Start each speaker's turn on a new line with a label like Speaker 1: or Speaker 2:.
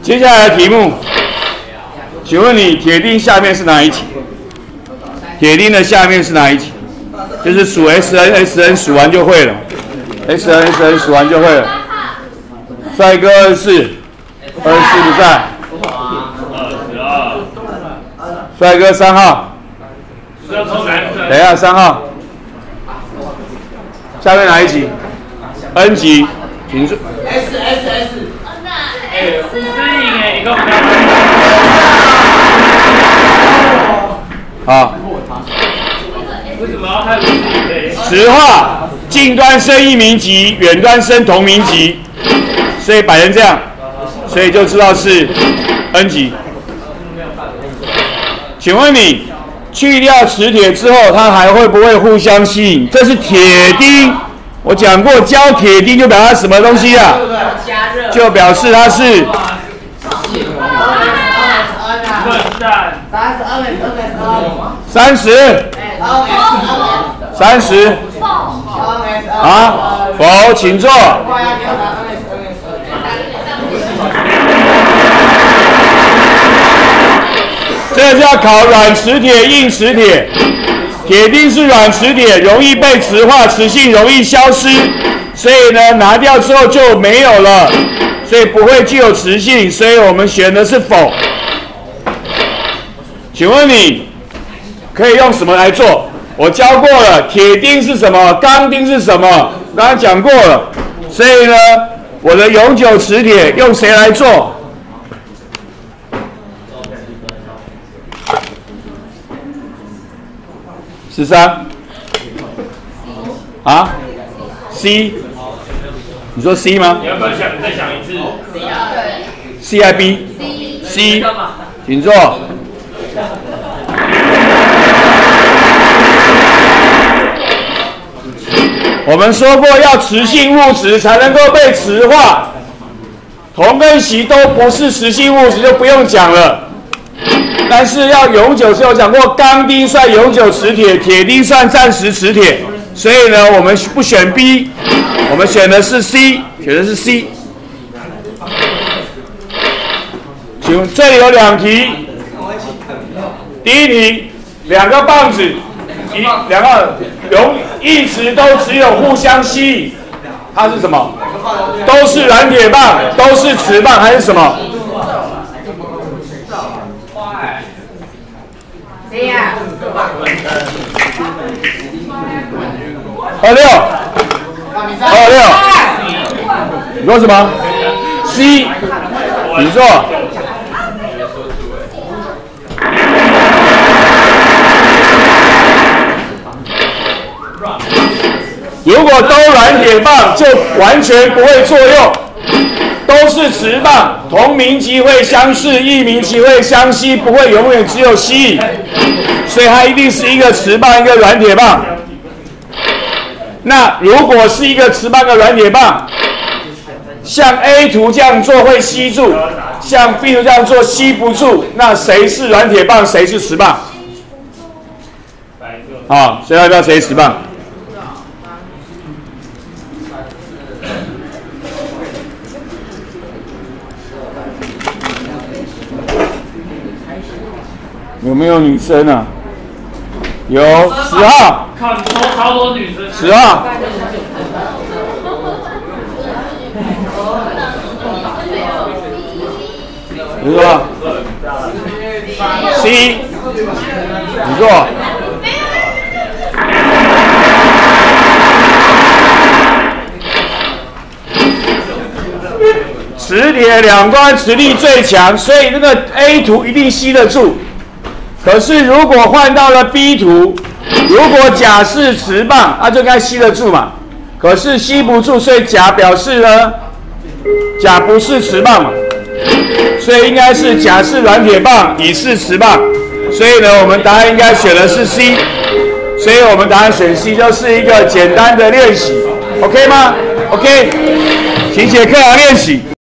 Speaker 1: 接下来的题目，请问你铁钉下面是哪一题？铁钉的下面是哪一题？就是数 SN 数完就会了 ，SN 数完就会了。帅哥24不在。帅哥3号。等一下3号。下面哪一题 ？N 级，请说。
Speaker 2: S。
Speaker 1: 好。
Speaker 3: 为什么要看
Speaker 1: 实话，近端升一名级，远端升同名级，所以摆成这样，所以就知道是 N 级。请问你去掉磁铁之后，它还会不会互相吸引？这是铁钉，我讲过，胶铁钉就表示什么东西啊？就表示它是。30啊，否，请坐。这个叫考软磁铁、硬磁铁。铁钉是软磁铁，容易被磁化，磁性容易消失，所以呢，拿掉之后就没有了，所以不会具有磁性，所以我们选的是否。请问你可以用什么来做？我教过了，铁钉是什么？钢钉是什么？刚刚讲过了，所以呢，我的永久磁铁用谁来做？13啊 ？C？ 你说 C 吗？
Speaker 3: 你要不要再想一次
Speaker 1: ？C 还 B？C， 请坐。我们说过，要磁性物质才能够被磁化，铜跟锡都不是磁性物质，就不用讲了。但是要永久，是有讲过，钢钉算永久磁铁，铁钉算暂时磁铁。所以呢，我们不选 B， 我们选的是 C， 选的是 C。请问这里有2题，第一题2个棒子。2个一直都只有互相吸引，它是什么？都是软铁棒，都是磁棒，还是什么？
Speaker 2: 谁呀
Speaker 1: 26，你说什么 ？C， 你说。如果都软铁棒，就完全不会作用，都是磁棒，同名级会相似，异名级会相吸，不会永远只有吸引，所以它一定是一个磁棒，一个软铁棒。那如果是一个磁棒，一个软铁棒，像 A 图这样做会吸住，像 B 图这样做吸不住，那谁是软铁棒，谁是磁棒？好，谁要不要谁磁棒？有没有女生啊？有10号。
Speaker 3: 靠，你说超多女生。
Speaker 1: 10号。你说 C， 你说。磁铁两端磁力最强，所以那个 A 图一定吸得住。可是如果换到了 B 图，如果甲是磁棒，它就该吸得住嘛。可是吸不住，所以甲表示呢，甲不是磁棒嘛，所以应该是甲是软铁棒，乙是磁棒。所以呢，我们答案应该选的是 C。所以我们答案选 C， 就是一个简单的练习 ，OK 吗 ？OK， 请写课堂练习。